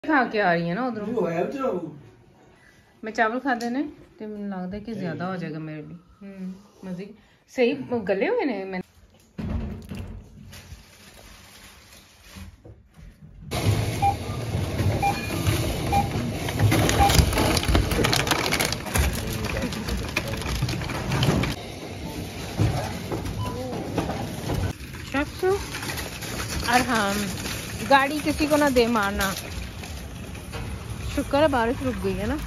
खा के आ रही है ना उधरों। मैं चावल खा देने तो मुझे लगता है कि ज्यादा हो जाएगा मेरे भी। मजे सही गले हुए ने मैंने। और हाँ, गाड़ी किसी को ना दे मारना। शुक्र है बारिश रुक गई है ना।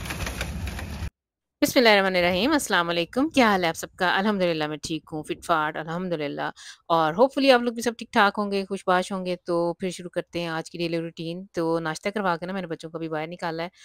बिस्मिल्लाहिर्रहमानिर्रहीम, अस्सलाम वालेकुम। क्या हाल है आप सबका? अल्हम्दुलिल्लाह मैं ठीक हूँ, फिट-फाट अल्हम्दुलिल्लाह। और होपफुली आप लोग भी सब ठीक-ठाक होंगे, खुशबाश होंगे। तो फिर शुरू करते हैं आज की डेली रूटीन। तो नाश्ता करवा के ना मैंने बच्चों को अभी बाहर निकाला है।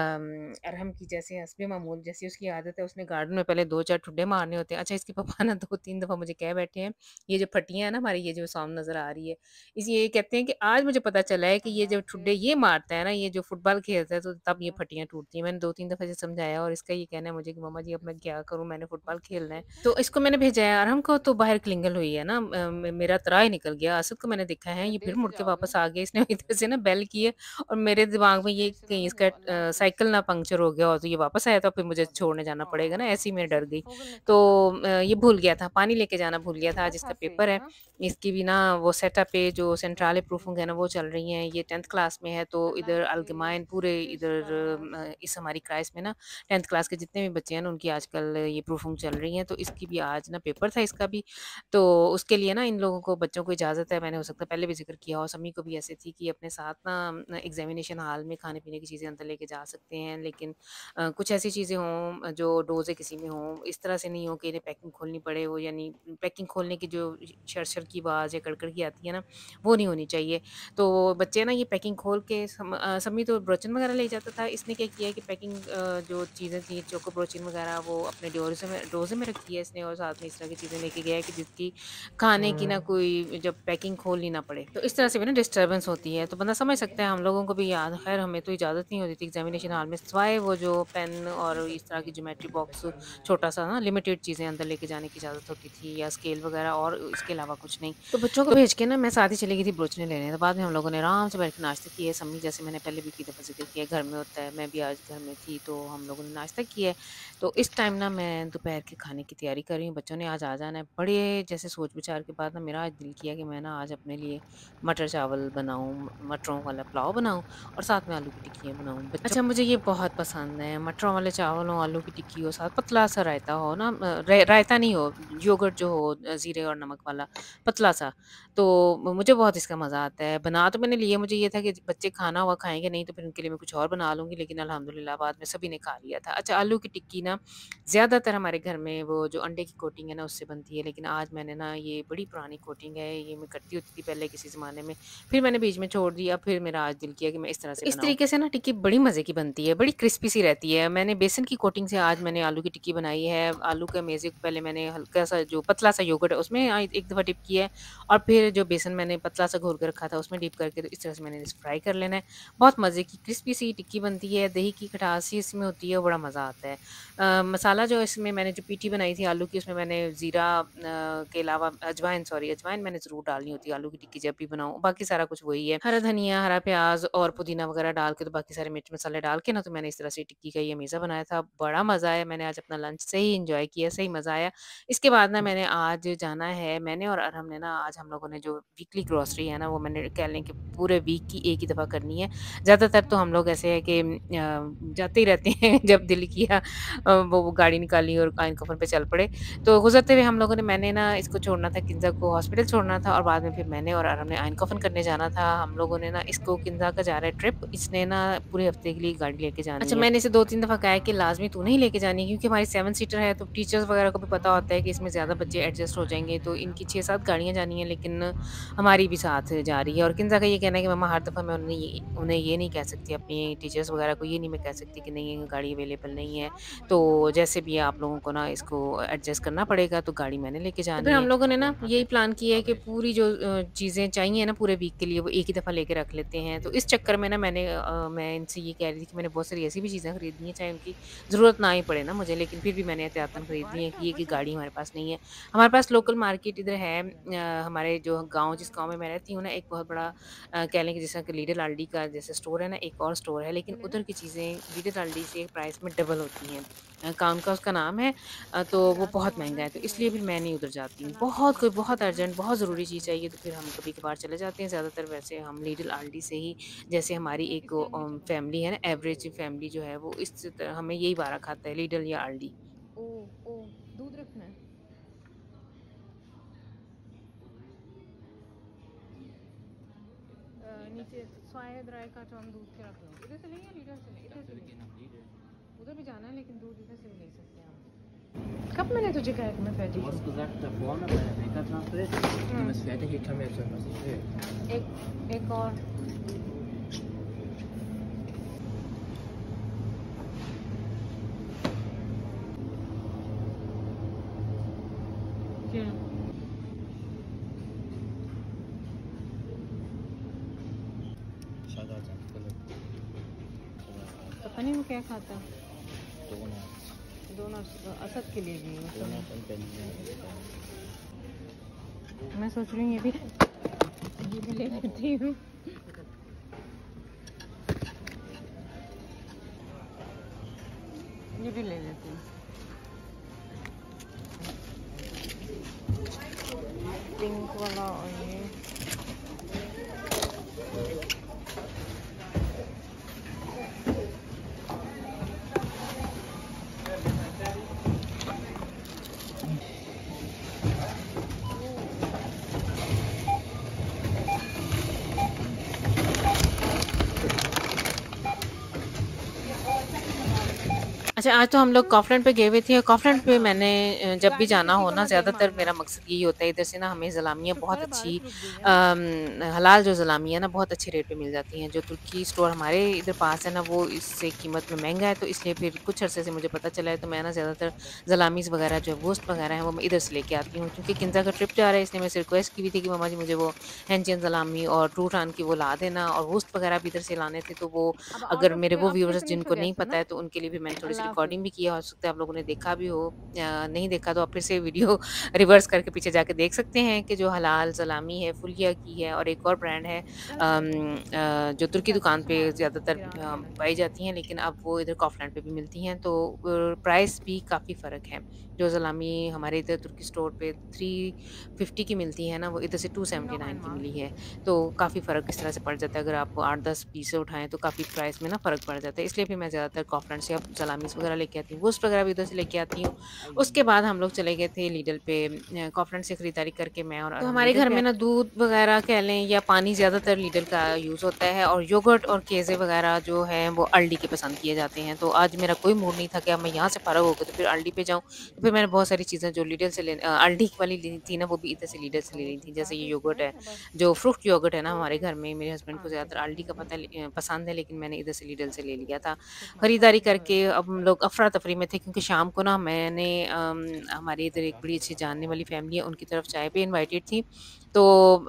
अरहम की जैसे हस्बे मामूल जैसी उसकी आदत है, उसने गार्डन में पहले 2-4 ठुड्डे मारने होते हैं। अच्छा, इसके पापा ना 2-3 दफ़ा मुझे कह बैठे हैं, ये जो फट्टियाँ हैं ना हमारी, ये जो सामने नज़र आ रही है, ये कहते हैं कि आज मुझे पता चला है कि ये जो ठुड्डे ये मारता है ना, ये जो फुटबॉल खेलता है, तो तब ये फट्टियाँ टूटती हैं। मैंने 2-3 दफ़ा इसे समझाया और इसका ये कहना है मुझे कि मम्मा जी अब मैं क्या करूँ, मैंने फुटबॉल खेलना है। तो इसको मैंने भेजा है। अरहम को तो बाहर क्लिंगल हुई है ना, मेरा तरा ही निकल गया। असद को मैंने देखा है, ये फिर मुड़ के वापस आ गया। इसने इधर से ना बेल की है और मेरे दिमाग में ये कहीं इसका साइकिल ना पंक्चर हो गया हो तो ये वापस आया, तो फिर मुझे छोड़ने जाना पड़ेगा ना, ऐसे ही मैं डर गई। तो ये भूल गया था, पानी लेके जाना भूल गया था। आज इसका पेपर है, इसकी भी ना वो सेटअप पे जो सेंट्रल प्रूफिंग है ना वो चल रही हैं। ये 10th क्लास में है, तो इधर अलगमाइन पूरे इधर इस हमारी क्लास में ना 10th क्लास के जितने भी बच्चे हैं ना उनकी आजकल ये प्रूफिंग चल रही हैं। तो इसकी भी आज ना पेपर था इसका भी, तो उसके लिए ना इन लोगों को बच्चों को इजाज़त है। मैंने हो सकता है पहले भी जिक्र किया हो, समी को भी ऐसे थी कि अपने साथ ना एग्जामिनेशन हॉल में खाने पीने की चीज़ें अंदर लेके जा सकते हैं, लेकिन कुछ ऐसी चीज़ें हों जो डोज़े किसी में हों, इस तरह से नहीं हो कि इन्हें पैकिंग खोलनी पड़े। वो यानी पैकिंग खोलने की जो शर की आवाज़ या कड़कड़ की आती है ना, वो नहीं होनी चाहिए। तो बच्चे ना ये पैकिंग खोल के समी तो ब्रोचन वगैरह ले जाता था। इसने क्या किया है कि पैकिंग जो चीज़ें थी चोको ब्रोचिन वगैरह वो अपने डोज़े में रखी है इसने, और साथ में इस तरह की चीज़ें लेके गया है कि जिसकी खाने की ना कोई जब पैकिंग खोलनी ना पड़े। तो इस तरह से भी ना डिस्टर्बेंस होती है, तो बंदा समझ सकता है। हम लोगों को भी याद, खैर हमें तो इजाज़त नहीं होती थी एग्जामिनेशन हॉल में, सिवाय वो जो पेन और इस तरह की ज्योमेट्री बॉक्स छोटा-सा ना लिमिटेड चीज़ें अंदर लेके जाने की इजाज़त होती थी, या स्केल वगैरह, और इसके अलावा कुछ नहीं। तो बच्चों को भेज के ना मैं साथ ही चली गई थी ब्रोचने लेने। तो बाद में हम लोगों ने आराम से बैठ के नाश्ता किया। सम्मी जैसे मैंने पहले भी कई दफ़ा ज़िक्र किया घर में होता है, मैं भी आज घर में थी तो हम लोगों ने नाश्ता किया है। तो इस टाइम ना मैं दोपहर के खाने की तैयारी कर रही हूँ। बच्चों ने आज आ जाना है। बड़े जैसे सोच-विचार के बाद ना मेरा आज दिल किया कि मैं ना आज अपने लिए मटर चावल बनाऊँ, मटरों वाला पुलाव बनाऊँ और साथ में आलू की टिक्कियाँ बनाऊँ। बच्चों अच्छा, मुझे ये बहुत पसंद है, मटरों वाले चावल हों, आलू की टिक्की हो, साथ पतला-सा रायता हो ना, रायता नहीं हो, योगर्ट जो हो ज़ीरे और नमक वाला, पतला-सा। तो मुझे बहुत इसका मज़ा आता है। बना तो मैंने लिया, मुझे ये था कि बच्चे खाना हुआ खाएँगे नहीं तो फिर उनके लिए मैं कुछ और बना लूँगी, लेकिन अल्हम्दुलिल्लाह बाद में सभी ने खा लिया था। अच्छा, आलू की टिक्की ना ज़्यादातर हमारे घर में वो जो अंडे की कोटिंग है ना उससे बनती है, लेकिन आज मैंने ना ये बड़ी पुरानी कोटिंग है, ये मैं करती होती थी पहले किसी ज़माने में, फिर मैंने बीच में छोड़ दिया, फिर मेरा आज दिल किया कि मैं इस तरह से इस बनाऊँ। तरीके से ना टिक्की बड़ी मज़े की बनती है, बड़ी क्रिस्पी सी रहती है। मैंने बेसन की कोटिंग से आज मैंने आलू की टिक्की बनाई है। आलू के मेज़े को पहले मैंने हल्का-सा जो पतला-सा योगर्ट है उसमें एक दफ़ा डिप किया है, और फिर जो बेसन मैंने पतला-सा घोल के रखा था उसमें डिप करके, तो इस तरह से मैंने इसे फ्राई कर लेना है। बहुत मज़े की क्रिस्पी सी टिक्की बनती है, दही की खटास सी इसमें होती है, बड़ा मज़ा आता है। मसाला जो इसमें मैंने जो पीठी बनाई थी आलू की, उसमें मैंने ज़ीरा के अलावा अजवाइन मैंने ज़रूर डालनी होती है आलू की टिक्की जब भी बनाऊँ, बाकी सारा कुछ वही है। हरा धनिया, हरा प्याज़ और पुदीना वगैरह डाल के, तो बाकी सारे मिर्च मसाले डाल के ना, तो मैंने इस तरह से टिक्की का ये मेज़ा बनाया था। बड़ा मज़ा आया, मैंने आज अपना लंच सही एन्जॉय किया, सही मज़ा आया। इसके बाद ना मैंने आज जाना है, मैंने और अरहम ने ना आज हम लोगों ने जो वीकली ग्रॉसरी है ना वो मैंने कह लें कि पूरे वीक की एक ही दफ़ा करनी है। ज़्यादातर तो हम लोग ऐसे है कि जाते ही रहते हैं जब दिल किया वो गाड़ी निकाली और आइन कफन पे चल पड़े। तो गुज़रते हुए हम लोगों ने, मैंने ना इसको छोड़ना था, किंज़ा को हॉस्पिटल छोड़ना था, और बाद में फिर मैंने और अरहम ने आइन कफन करने जाना था। हम लोगों ने ना इसको, किंज़ा का जा रहा है ट्रिप, इसने ना पूरे हफ्ते के लिए गाड़ी लेके जानी है। अच्छा, मैंने इसे 2-3 दफ़ा कहा है कि लाज़मी तू नहीं लेके जानी, क्योंकि हमारी 7 सीटर है, तो टीचर्स वगैरह को भी पता होता है कि इसमें ज़्यादा बच्चे एडजस्ट हो जाएँगे, तो इनकी 6-7 गाड़ियाँ जानी हैं, लेकिन हमारी भी साथ जा रही है। और किंज़ा का ये कहना है कि मम्मा हर दफ़ा मैं उन्हें ये नहीं कह सकती, अपनी टीचर्स वगैरह को ये नहीं मैं कह सकती कि नहीं गाड़ी अवेलेबल नहीं है, तो जैसे भी आप लोगों को ना इसको एडजस्ट करना पड़ेगा, तो गाड़ी मैंने लेके तो जानी फिर है। हम लोगों ने ना यही प्लान किया है कि जी। पूरी जो चीज़ें चाहिए ना पूरे वीक के लिए वो एक ही दफ़ा लेके रख लेते हैं। तो इस चक्कर में ना मैं इनसे ये कह रही थी कि मैंने बहुत सारी ऐसी भी चीज़ें खरीदनी है, चाहे उनकी ज़रूरत ना ही पड़े ना मुझे, लेकिन फिर भी मैंने एहतियातन खरीद ली है कि ये कि गाड़ी हमारे पास नहीं है। हमारे पास लोकल मार्केट इधर है, हमारे जो गाँव जिस गाँव में मैं रहती हूँ ना, एक बहुत बड़ा कह लें कि जैसा कि लीडर अल्डी का जैसे स्टोर है ना, एक और स्टोर है, लेकिन उधर की चीज़ें लीडर अल्डी से प्राइस में डबल होती हैं। काउन का उसका नाम है, तो वो बहुत महँगा है, तो इसलिए फिर मैं नहीं उधर जाती हूँ। बहुत कोई बहुत अर्जेंट, बहुत ज़रूरी चीज़ चाहिए तो फिर हम कभी-कभार चले जाते हैं, ज़्यादातर वैसे हम लिटिल अल्डी से ही, जैसे हमारी एक फैमिली है ना, एवरेज फैमिली जो है वो इस तरह हमें यही बारह खाता है, लिटिल या अल्डी। ओह! ओह! दूध रखना है? नीचे शायद राय का जो हम दूध के रख लो। इधर से लें या लीटर से लें? इधर से लें। उधर भी जाना है लेकिन दूध इधर से भी ले सकते हैं हम। कब मैंने तुझे कहा कि मैं Du fertig hast हूँ? gesagt, da vorne bei der Bäckertafel, du hmm, bist fertig, ich kann mir erzählen, was ich will. एक और क्या? Schade, Philipp. पता नहीं वो क्या खाता है। Donuts. डोनट्स असद के लिए भी मतलब Donut und Berliner. मैं सोच रही हूँ ये भी ले लेती हूँ। ये भी ले लेती हूँ। पिंक वाला और ये अच्छा, आज तो हम लोग कॉफलैंड पे गए हुए थे और कॉफलैंड पे मैंने जब भी गाड़ी जाना किसी हो को ना, ना देख ज़्यादातर मारना। मेरा मकसद यही होता है, इधर से ना हमें ज़लामियाँ बहुत अरे अच्छी बारिश रुक गई है ना। हलाल जो ज़लामियाँ ना बहुत अच्छे रेट पे मिल जाती हैं। जो तुर्की स्टोर हमारे इधर पास है ना, वो इससे कीमत में महँगा है, तो इसलिए फिर कुछ अरसे से मुझे पता चला है, तो मैं ना ज़्यादातर ज़लामीज़ वगैरह जो गोश्त वगैरह है, वो मैं इधर से लेके आती हूँ। क्योंकि किंज़ा का ट्रिप जा रहा है, इसलिए मैं से रिक्वेस्ट की भी थी कि मम्मा जी मुझे वो हैंचियन ज़लामी और ट्रूठान की वो ला देना, और गोश्त वगैरह भी इधर से लाने थे, तो वो अब अगर आउट ऑफ मेरे वो आपसे व्यूअर्स फिनिश हो जिनको गया नहीं पता सुनो। है, तो उनके लिए भी मैंने थोड़ी-सी अल्लाह हाफ़िज़। रिकॉर्डिंग भी किया, हो सकता है आप लोगों ने देखा भी हो, नहीं देखा तो आप फिर से वीडियो रिवर्स करके पीछे जाके देख सकते हैं कि जो हलाल सलामी है, फुलिया की है, और एक और ब्रांड है चल फिर तो जो तुर्की चल दुकान पे संभाल के ज़्यादातर गिरा ना देना पाई कहीं। जाती हैं, लेकिन अब वो इधर कॉफलैंड पे भी मिलती हैं, तो प्राइस भी काफ़ी फ़र्क है। जो सलामी हमारे इधर तुर्की स्टोर पे 350 की मिलती है ना, वो इधर से No 279 की einmal. मिली है। तो काफ़ी फ़र्क इस तरह से पड़ जाता है, अगर आप 8-10 पीसें उठाएँ तो काफ़ी प्राइस में ना फ़र्क पड़ जाता है। इसलिए फिर मैं ज़्यादातर कॉफलैंड से अब सलामीज़ वगैरह लेके आती हूँ, गोश्त वगैरह भी उधर से लेके आती हूँ। उसके बाद हम लोग चले गए थे लीडल पे, कॉफलैंड से खरीदारी करके मैं और तो हम हमारे लीडल घर पे में आए। ना दूध वगैरह कह लें या पानी ज़्यादातर लीडर का यूज़ होता है, और योगर्ट और केज़े वगैरह जो हैं वो अल्डी के पसंद किए जाते हैं। तो आज मेरा कोई मूड नहीं था कि अब मैं यहाँ से फ़ारग हो गई तो फिर अल्डी पे जाऊँ। तो फिर मैंने बहुत सारी चीज़ें जो लीडर से अल्डी वाली ली थी ना, वो भी इधर से लीडर से ले ली थी। जैसे ये योगर्ट है, जो फ्रूट योगर्ट है ना, हमारे घर में मेरे हस्बैंड को ज़्यादातर अल्डी का पसंद है, लेकिन मैंने इधर से लीडर से ले लिया था। खरीदारी करके अब हम लोग अफ़रा-तफ़री में थे, क्योंकि शाम को ना मैंने हमारे इधर एक बड़ी अच्छी जानने वाली फ़ैमिली है, उनकी तरफ चाय पे इनवाइटेड थी। तो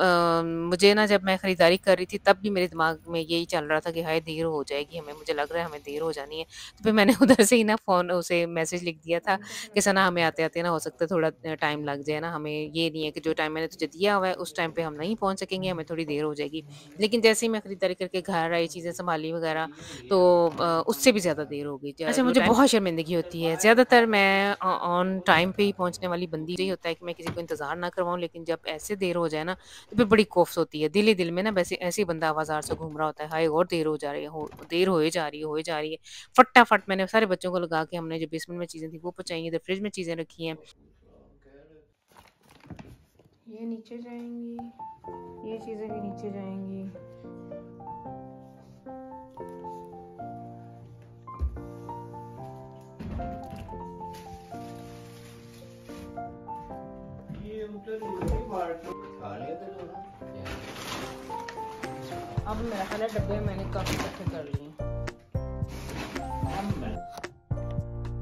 मुझे ना जब मैं खरीदारी कर रही थी, तब भी मेरे दिमाग में यही चल रहा था कि हाय देर हो जाएगी हमें, मुझे लग रहा है हमें देर हो जानी है। तो फिर मैंने उधर से ही ना फ़ोन उसे मैसेज लिख दिया था कि सना हमें आते-आते ना हो सकता है थोड़ा टाइम लग जाए ना, हमें ये नहीं है कि जो टाइम मैंने तुझे दिया हुआ है उस टाइम पे हम नहीं पहुँच सकेंगे, हमें थोड़ी देर हो जाएगी। लेकिन जैसे ही मैं खरीदारी करके घर आई, चीज़ें सँभाली वगैरह, तो उससे भी ज़्यादा देर हो गई। ज अच्छा, जो मुझे टाइम बहुत शर्मिंदगी होती है। ज़्यादातर मैं ऑन टाइम पे ही पहुँचने वाली बंदी, यही होता है कि मैं किसी को इंतज़ार ना करवाऊँ, लेकिन जब ऐसे देर हो जाए ना, तो फिर बड़ी कोफ्त होती है। दिल ही दिल में ना वैसे ऐसे ही बंदा बाज़ार से घूम रहा होता है, हाय और देर हो जा रही है, हो देर होए जा रही है, होए जा रही है। फटाफट मैंने सारे बच्चों को लगा के हमने जो बेसमेंट में चीज़ें थी वो पहुँचाई, इधर फ्रिज में चीज़ें रखी हैं। ये नीचे जाएँगी, ये चीज़ें भी नीचे जाएँगी। अब मेरा ख्याल है डब्बे मैंने काफ़ी इकट्ठे कर लिए हैं।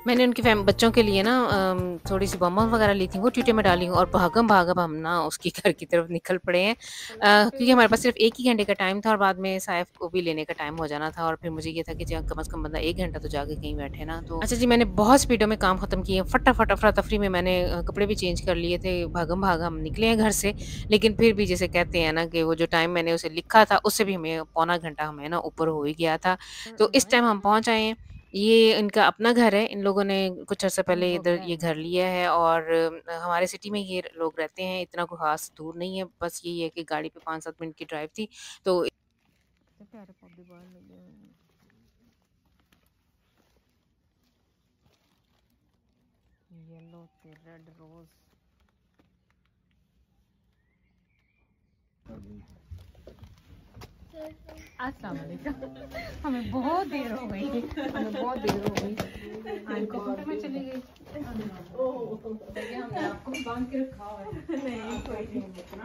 मैंने उनके बच्चों के लिए ना थोड़ी-सी बम-वम वगैरह ली थी, वो ट्यूटे में डाली हूँ और भागम-भाग अब हम ना उसके घर की तरफ निकल पड़े हैं। क्योंकि हमारे पास सिर्फ़ 1 ही घंटे का टाइम था और बाद में साइफ़ को भी लेने का टाइम हो जाना था और फिर मुझे ये था कि ज कम से कम बंदा 1 घंटा तो जाके कहीं बैठे ना। तो अच्छा जी, मैंने बहुत स्पीडो में काम ख़त्म किए, फटाफट अफ़रा-तफ़री में मैंने कपड़े भी चेंज कर लिए थे, भागम-भाग हम निकले हैं घर से। लेकिन फिर भी जैसे कहते हैं ना कि वो जो टाइम मैंने उसे लिखा था, उससे भी हमें पौना घंटा हमें ना ऊपर हो ही गया था। तो इस टाइम हम पहुँच आए हैं। ये इनका अपना घर है, इन लोगों ने कुछ अर्सा पहले इधर ये घर लिया है और हमारे सिटी में ये लोग रहते हैं, इतना कोई ख़ास दूर नहीं है, बस यही है कि गाड़ी पे 5-7 मिनट की ड्राइव थी, तो इतने प्यारे पौधे बाहर लगे हुए हैं। येलो से रेड रोज़। अस्सलाम वालेकुम। हमें बहुत देर हो गई, हमें बहुत देर हो गई। आंटी कंप्यूटर में चली गई। हमने आपको बांध के रखा हुआ है। नहीं कोई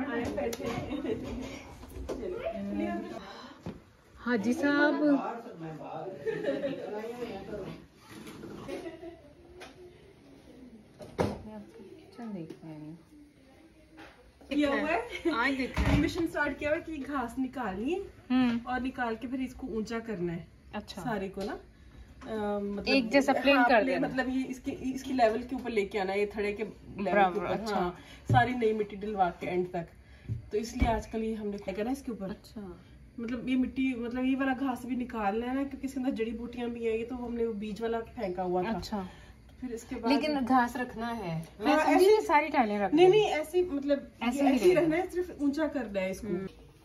नहीं। हाजी साहब किचन देख रहे हैं। किया हुआ है आज देखा मिशन स्टार्ट किया हुआ है कि घास निकालनी है और निकाल के फिर इसको ऊंचा करना है। अच्छा सारे को ना मतलब एक जैसा प्लेन कर देना, मतलब ये इसकी लेवल के ऊपर लेके आना है, ये थड़े के लेवल के ऊपर। अच्छा हाँ, सारी नई मिट्टी डलवा के एंड तक, तो इसलिए आजकल ये हमने क्या करना इसके ऊपर। अच्छा मतलब ये मिट्टी, मतलब ये वाला घास भी निकालना है ना, क्योंकि इसके अंदर जड़ी बूटियां भी है, ये तो हमने वो बीज वाला फेंका हुआ था। अच्छा फिर इसके बाद लेकिन घास रखना है। हाँ, ऐसी सारी टाइलें रखनी। नहीं नहीं ऐसी मतलब ऐसे ही रहना है, सिर्फ ऊंचा करना है इसको।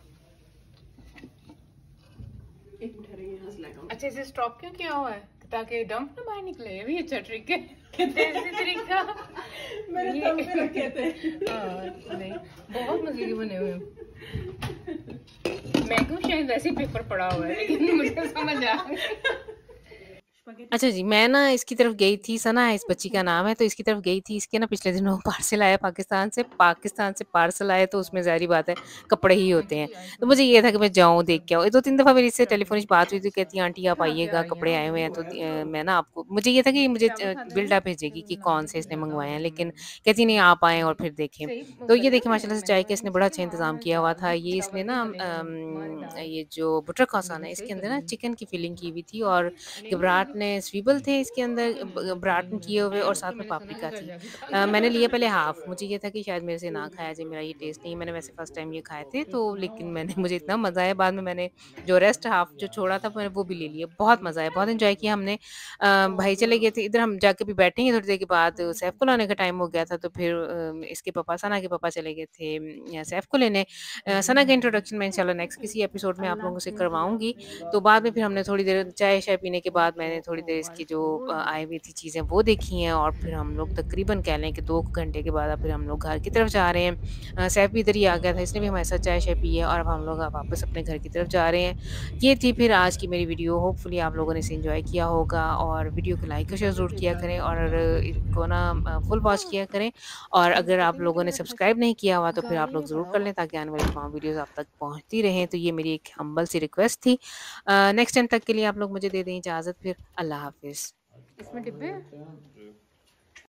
एक मिनट रही है। अच्छा इसे स्टॉप क्यों किया हुआ है? ताकि डंप ना बाहर निकले। ये भी अच्छा ट्रिक है। ऐसे तरीका मैंने दम पे रखे थे। नहीं बहुत मजे के बने हुए हैं। मैं क्यों शायद ऐसे पेपर पड़ा हुआ है, लेकिन मुझे समझ आ गया। अच्छा जी, मैं ना इसकी तरफ गई थी, सना है इस बच्ची का नाम है, तो इसकी तरफ गई थी। इसके ना पिछले दिनों पार्सल आया पाकिस्तान से पार्सल आया, तो उसमें ज़ाहिर-सी बात है कपड़े ही होते हैं। तो मुझे ये था कि मैं जाऊँ देख के आऊँ। 2-3 दफ़ा मेरी इससे टेलीफ़ोनिक बात हुई थी, कहती है आंटी आप आइएगा, कपड़े आए हुए हैं, तो मैं ना आपको, मुझे ये था कि मुझे बिल्डअप भेजेगी कि कौन से इसने मँगवाए हैं, लेकिन कहती नहीं आप आएँ और फिर देखें। तो ये देखिए माशाल्लाह से चाय का इसने बड़ा अच्छा इंतज़ाम किया हुआ था। ये इसने ना ये जो बटर क्रॉसान है, इसके अंदर ना चिकन की फिलिंग की हुई थी और घबराहट ने स्वीबल थे इसके अंदर, ब्राटन किए हुए और साथ में पापरिका थी। मैंने लिया पहले हाफ, मुझे ये था कि शायद मेरे से ना खाया जाए, मेरा ये टेस्ट नहीं है। मैंने वैसे फर्स्ट टाइम ये खाए थे, तो लेकिन मैंने मुझे इतना मज़ा आया, बाद में मैंने जो रेस्ट हाफ जो छोड़ा था मैंने वो भी ले लिया। बहुत मज़ा आया, बहुत एंजॉय किया हमने। भाई चले गए थे इधर, हम जाके भी बैठेंगे थोड़ी देर के बाद। सैफ को लाने का टाइम हो गया था, तो फिर इसके पापा, सना के पापा चले गए थे सैफ को लेने। सना का इंट्रोडक्शन मैं इंशाल्लाह नेक्स्ट किसी एपिसोड में आप लोगों से करवाऊंगी। तो बाद में फिर हमने थोड़ी देर चाय शाय पीने के बाद मैंने थोड़ी देर इसकी जो आई हुई थी चीज़ें वो देखी हैं और फिर हम लोग तकरीबन कह लें कि 2 घंटे के बाद अब फिर हम लोग घर की तरफ जा रहे हैं। सैफ भी इधर ही आ गया था, इसने भी हमारे साथ चाय शाय पी है और अब हम लोग वापस अपने घर की तरफ जा रहे हैं। ये थी फिर आज की मेरी वीडियो, होपफुली आप लोगों ने इसे एंजॉय किया होगा और वीडियो को लाइक और शेयर ज़रूर किया करें और इसको ना फुल वॉच किया करें। और अगर आप लोगों ने सब्सक्राइब नहीं किया हुआ तो फिर आप लोग ज़रूर कर लें, ताकि आने वाली तमाम वीडियोज़ आप तक पहुँचती रहें। तो ये मेरी एक हम्बल सी रिक्वेस्ट थी। नेक्स्ट टाइम तक के लिए आप लोग मुझे दे दें इजाज़त, फिर अल्लाह हाफ़िज़। इसमें डिब्बे हैं?